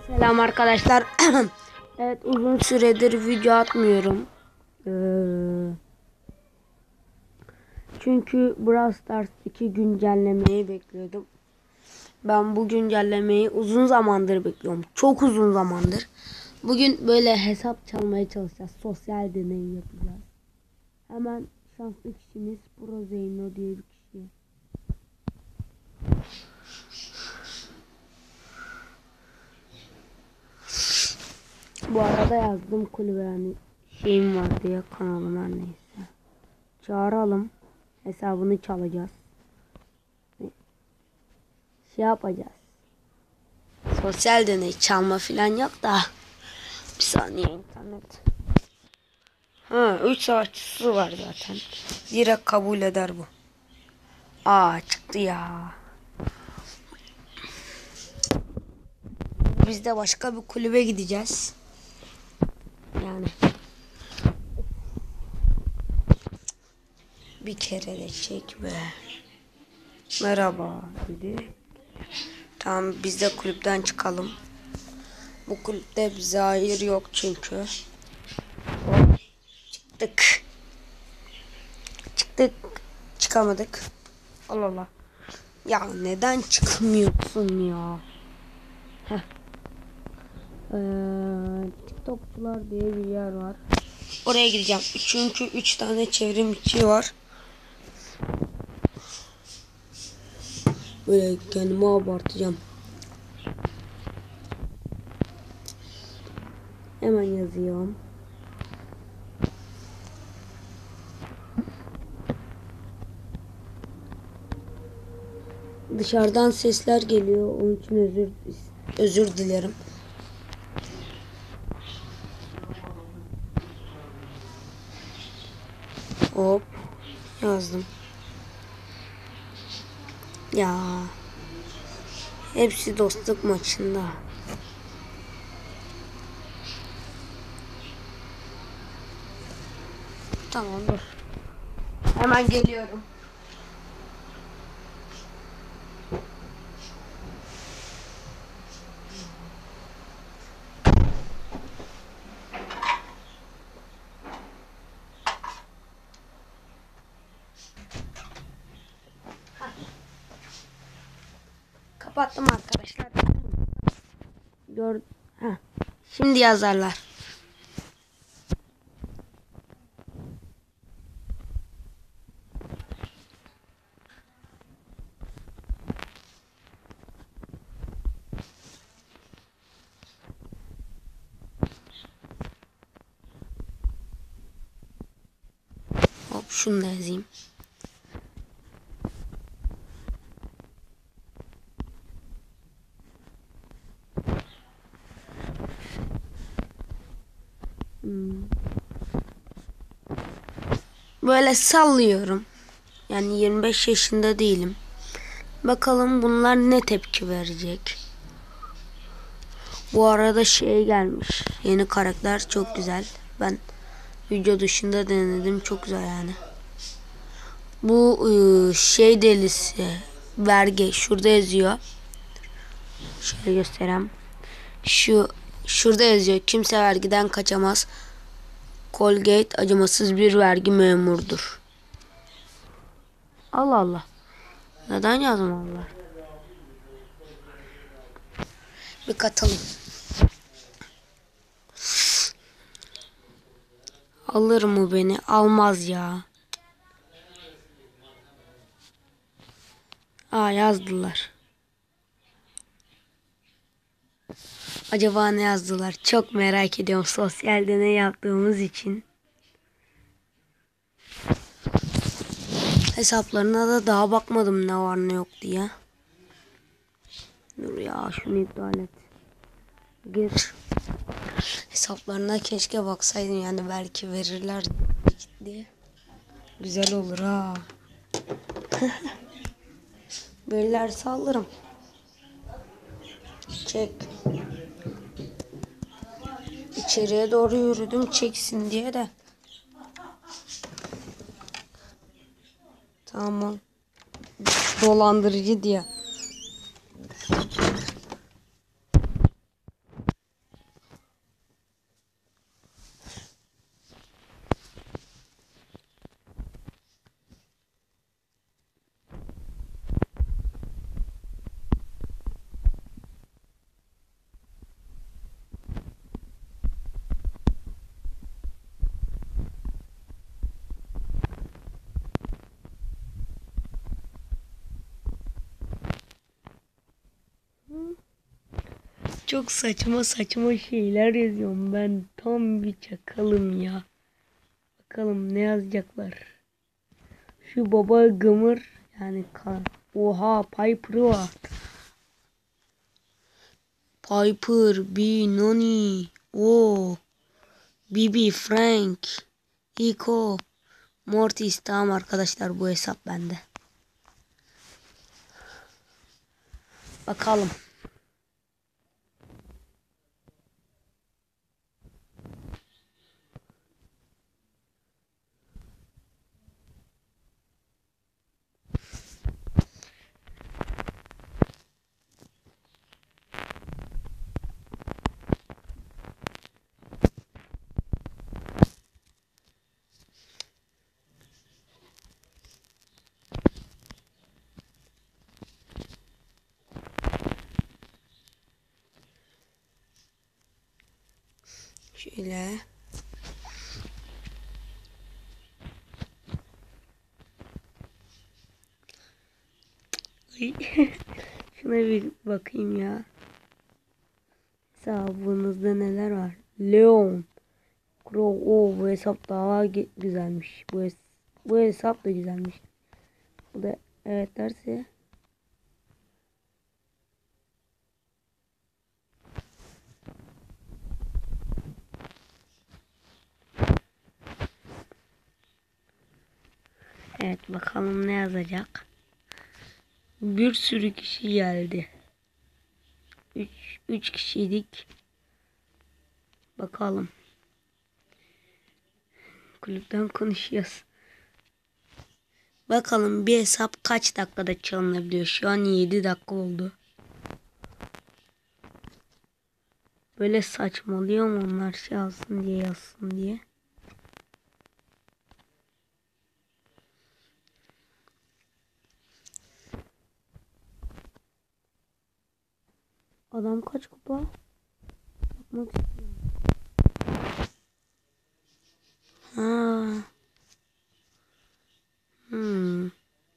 Selam arkadaşlar. Evet, uzun süredir video atmıyorum. Çünkü Brawl Stars 2 güncellemeyi bekliyordum. Ben bu güncellemeyi uzun zamandır bekliyorum. Çok uzun zamandır. Bugün böyle hesap çalmaya çalışacağız. Sosyal deney yapacağız. Hemen şanslı kişimiz Pro Zeyno diye bir kişi. Bu arada yazdım kulübe, yani şeyim var diye, kanalım her neyse. Çağıralım. Hesabını çalacağız. Şey yapacağız. Sosyal deney çalma filan yok da. Bir saniye, internet. 3 savaşçısı var zaten. Direkt kabul eder bu. Çıktı ya. Biz de başka bir kulübe gideceğiz. Yani. Bir kere de çek be. Merhaba dedi. Tamam, biz de kulüpten çıkalım. Bu kulüpte bize hayır yok çünkü. Çıktık. Çıkamadık. Allah Allah. Ya neden çıkamıyorsun ya? TikTokçular diye bir yer var. Oraya gideceğim. Çünkü 3 tane çevrim içi var. Böyle kendimi abartacağım. Hemen yazıyorum. Dışarıdan sesler geliyor. Onun için özür dilerim. Hop. Yazdım. Ya. Hepsi dostluk maçında. Tamam, dur. Hemen geliyorum. Kapattım arkadaşlar. Şimdi yazarlar. Hop, şunu da yazayım. Böyle sallıyorum. Yani 25 yaşında değilim. Bakalım bunlar ne tepki verecek. Bu arada şey gelmiş. Yeni karakter çok güzel. Ben video dışında denedim. Çok güzel yani. Bu şey delisi. Vergi. Şurada yazıyor. Şöyle göstereyim. Şurada yazıyor. Kimse vergiden kaçamaz. Colgate acımasız bir vergi memurdur. Allah Allah. Neden yazmalılar? Bir katalım. Alır mı beni? Almaz ya. Yazdılar. Acaba ne yazdılar? Çok merak ediyorum, sosyal deney yaptığımız için. Hesaplarına da daha bakmadım ne var ne yok diye. Dur ya, şunu iptal et. Gir. Hesaplarına keşke baksaydım, yani belki verirler diye. Güzel olur ha. Böyleler saldırım. Çek. İçeriye doğru yürüdüm çeksin diye de. Tamam. Dolandırıcı diye. Çok saçma saçma şeyler yazıyorum ben. Tam bir çakalım ya. Bakalım ne yazacaklar. Şu baba gımır yani oha Piper var. Piper, B, Noni, o, Bibi, Frank, Iko, Mortis. Tamam arkadaşlar, bu hesap bende. Bakalım. Şöyle. Şuna bir bakayım ya. Hesabınızda neler var? Leon, Crow. Bu hesap daha güzelmiş. Bu hesap da güzelmiş. Bu da evet derse. Evet, bakalım ne yazacak. Bir sürü kişi geldi. 3 kişiydik. Bakalım. Kulüpten konuşuyoruz. Bakalım bir hesap kaç dakikada çalınabiliyor. Şu an 7 dakika oldu. Böyle saçmalıyor mu onlar, şey alsın diye, yazsın diye. Adam kaç kupa? Bakmak istiyorum. Ha. Hmm.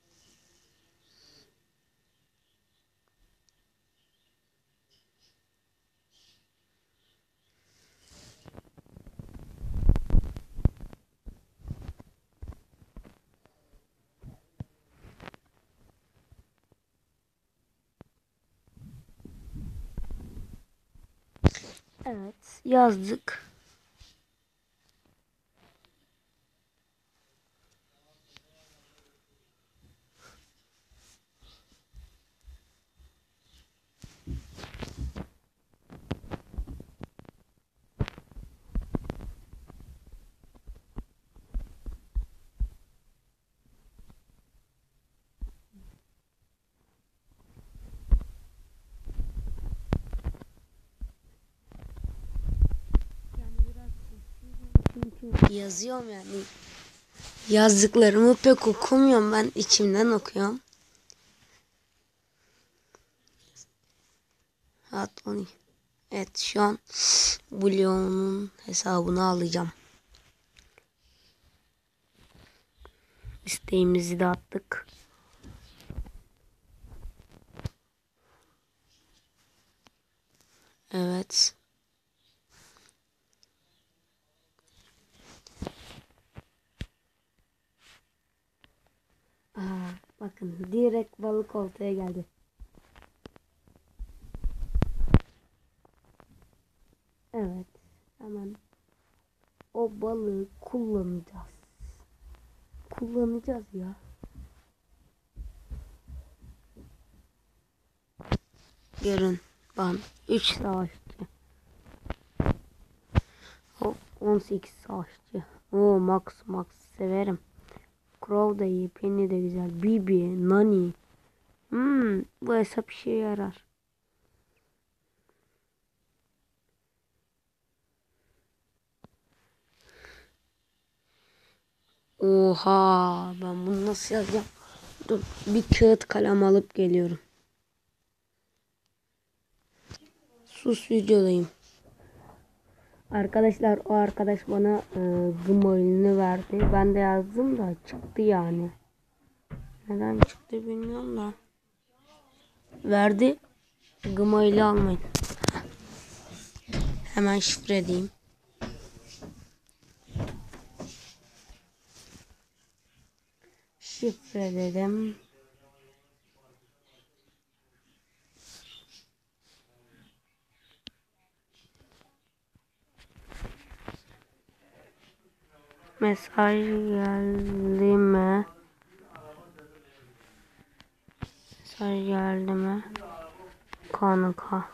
Evet, yazdık. Çünkü yazıyorum yani. Yazdıklarımı pek okumuyorum, ben içimden okuyorum. Evet, şu an Blue'nun hesabını alacağım. İsteğimizi de attık. Evet. Bakın direkt balık oltaya geldi. Evet. Hemen o balığı kullanacağız. Kullanacağız ya. Görün. Ben 3 savaşçı. O 18 savaşçı. O Max severim. Crow da iyi. Penny de güzel. Bibi, Nani. Bu hesap işe yarar. Oha, ben bunu nasıl yazacağım? Dur, bir kağıt kalem alıp geliyorum. Sus, videodayım. Arkadaşlar, o arkadaş bana gmailini verdi. Ben de yazdım da çıktı yani. Neden çıktı bilmiyorum da. Verdi. Gmail'i almayın. Hemen şifreleyeyim. Şifreledim. Mesaj geldi mi? Mesaj geldi mi? Kanka.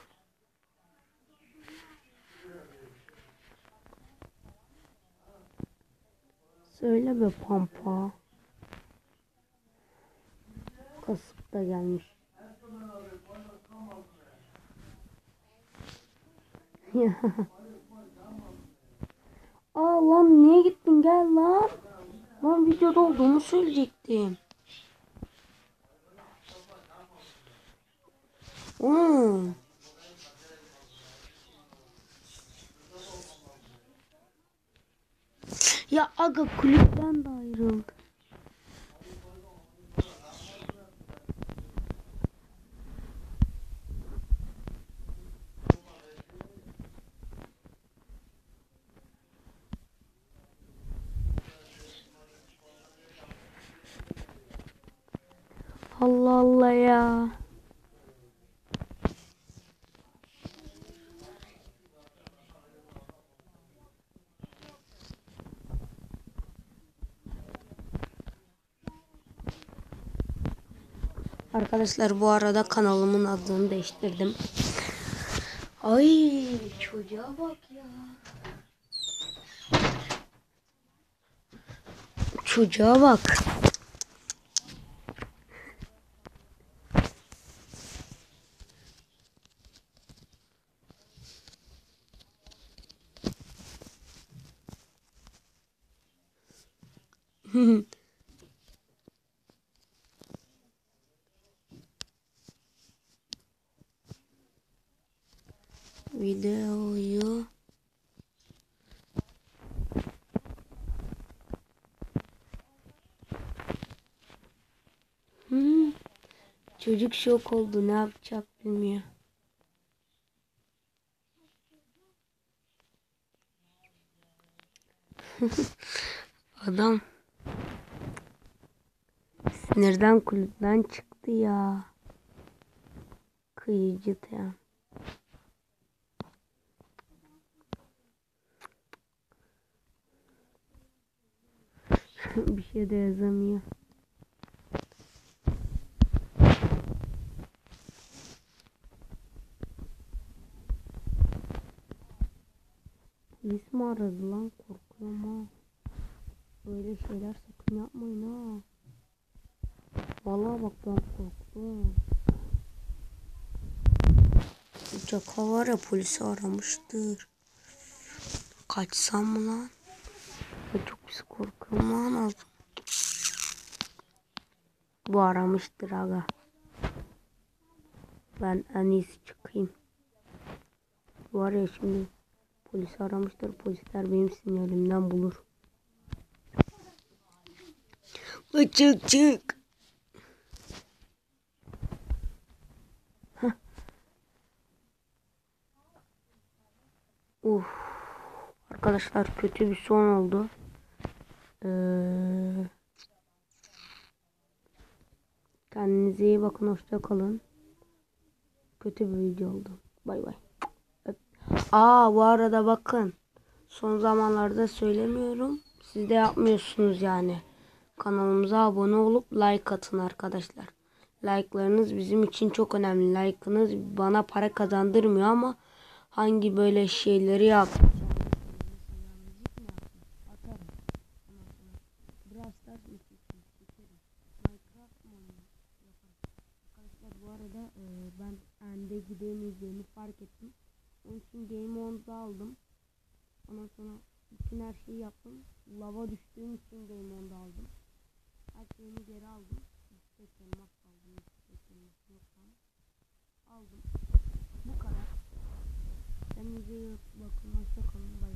Söyle be pampa. Kasıp da gelmiş. Aa lan niye gittin, gel lan. Lan videoda olduğumu söyleyecektim. Ya aga kulüpten de ayrıldı. Allah Allah ya. Arkadaşlar bu arada kanalımın adını değiştirdim. Ay çocuğa bak ya. Çocuğa bak. Videoyu çocuk şok oldu, ne yapacak bilmiyor. Adam sinirden kulüpten çıktı ya. Kıyıcı ya. Bir şey de yazamıyor. Polis mi aradı lan? Korkuyorum ha. Böyle şeyler sakın yapmayın ha. Vallahi bak ben korktum. Caka var ya, polisi aramıştır. Kaçsam mı lan? Ben çok pis korkuyorum lan. Bu aramıştır aga. Ben en iyisi çıkayım. Var ya şimdi polis aramıştır. Polisler benim sinyalimden bulur. Çık çık. Arkadaşlar kötü bir son oldu. Kendinize iyi bakın. Hoşça kalın. Kötü bir video oldu. Bay bay. Bu arada bakın. Son zamanlarda söylemiyorum. Siz de yapmıyorsunuz yani. Kanalımıza abone olup like atın arkadaşlar. Like'larınız bizim için çok önemli. Like'ınız bana para kazandırmıyor ama hangi böyle şeyleri yap. Bu arada ben ende gidemeyeceğimi fark ettim. Onun için Game On'da aldım. Ondan sonra bütün her şeyi yaptım. Lava düştüğüm için Game On'da aldım. Her şeyimi geri aldım. İşte elmas aldım. İşte elmas aldım. Bu kadar. Kendinize iyi bakın. Hoşça kalın. Bye.